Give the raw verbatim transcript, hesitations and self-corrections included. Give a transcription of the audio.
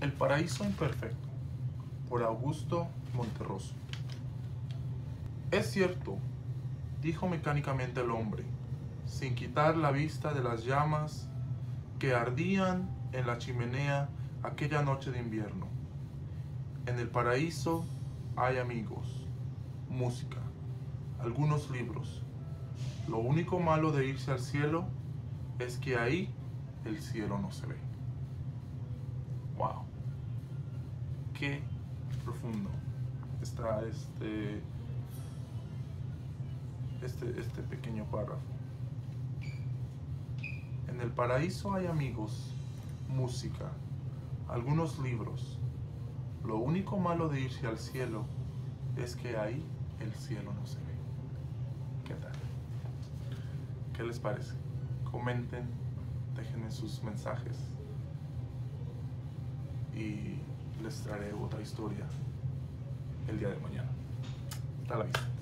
El paraíso imperfecto, por Augusto Monterroso. Es cierto, dijo mecánicamente el hombre, sin quitar la vista de las llamas que ardían en la chimenea aquella noche de invierno. En el paraíso hay amigos, música, algunos libros. Lo único malo de irse al cielo es que ahí el cielo no se ve. Wow, qué profundo está este, este, este pequeño párrafo. En el paraíso hay amigos, música, algunos libros. Lo único malo de irse al cielo es que ahí el cielo no se ve. ¿Qué tal? ¿Qué les parece? Comenten, déjenme sus mensajes y les traeré otra historia el día de mañana. Hasta la vista.